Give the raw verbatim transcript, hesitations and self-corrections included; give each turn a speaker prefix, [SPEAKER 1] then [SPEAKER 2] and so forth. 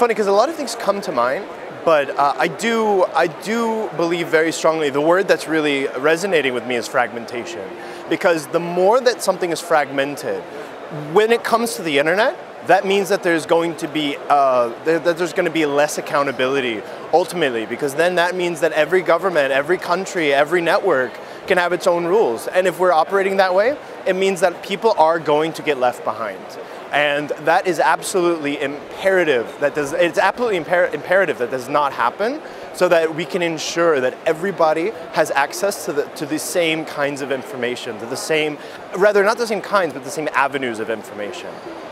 [SPEAKER 1] funny because a lot of things come to mind, but uh, I do I do believe very strongly the word that's really resonating with me is fragmentation. Because the more that something is fragmented, when it comes to the internet, that means that there's going to be uh, that there's going to be less accountability ultimately, because then that means that every government, every country, every network can have its own rules. And if we're operating that way, it means that people are going to get left behind. And that is absolutely imperative. That does, it's absolutely imper imperative that does not happen, so that we can ensure that everybody has access to the, to the same kinds of information, to the same, rather not the same kinds, but the same avenues of information.